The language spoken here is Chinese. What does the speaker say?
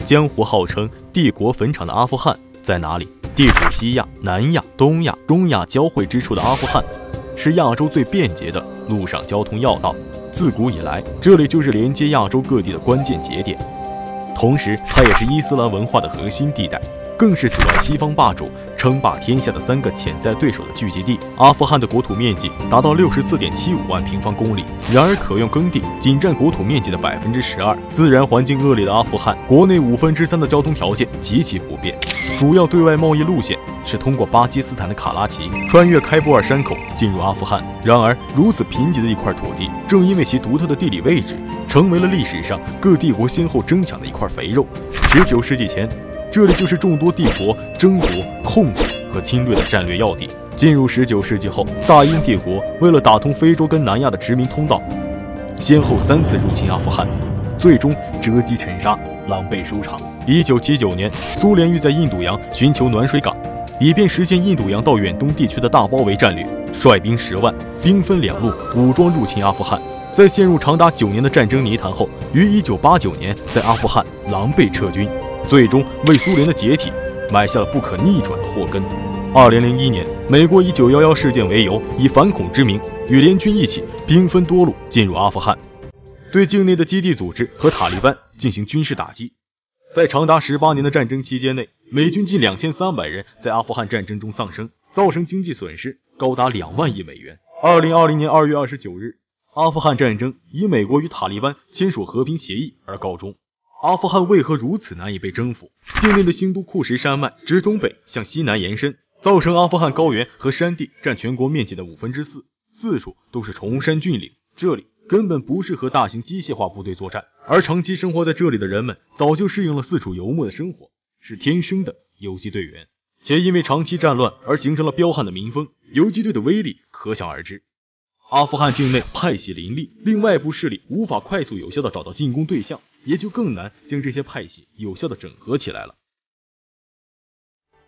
江湖号称帝国坟场的阿富汗在哪里？地处西亚、南亚、东亚、中亚交汇之处的阿富汗，是亚洲最便捷的陆上交通要道。自古以来，这里就是连接亚洲各地的关键节点，同时它也是伊斯兰文化的核心地带，更是阻碍西方霸主称霸天下的3个潜在对手的聚集地。阿富汗的国土面积达到64.75万平方公里，然而可用耕地仅占国土面积的12%。自然环境恶劣的阿富汗，国内3%的交通条件极其不便，主要对外贸易路线是通过巴基斯坦的卡拉奇，穿越开布尔山口进入阿富汗。然而，如此贫瘠的一块土地，正因为其独特的地理位置，成为了历史上各帝国先后争抢的一块肥肉。19世纪前，这里就是众多帝国争夺、控制和侵略的战略要地。进入19世纪后，大英帝国为了打通非洲跟南亚的殖民通道，先后3次入侵阿富汗，最终折戟沉沙，狼狈收场。1979年，苏联欲在印度洋寻求暖水港，以便实现印度洋到远东地区的大包围战略，率兵10万，兵分2路，武装入侵阿富汗。在陷入长达9年的战争泥潭后，于1989年在阿富汗狼狈撤军，最终为苏联的解体埋下了不可逆转的祸根。2001年，美国以911事件为由，以反恐之名，与联军一起兵分多路进入阿富汗，对境内的基地组织和塔利班进行军事打击。在长达18年的战争期间内，美军近2300人在阿富汗战争中丧生，造成经济损失高达2万亿美元。2020年2月29日，阿富汗战争以美国与塔利班签署和平协议而告终。阿富汗为何如此难以被征服？境内的新都库什山脉直东北向西南延伸，造成阿富汗高原和山地占全国面积的4%，四处都是崇山峻岭，这里根本不适合大型机械化部队作战，而长期生活在这里的人们早就适应了四处游牧的生活，是天生的游击队员，且因为长期战乱而形成了彪悍的民风，游击队的威力可想而知。阿富汗境内派系林立，令外部势力无法快速有效地找到进攻对象，也就更难将这些派系有效地整合起来了。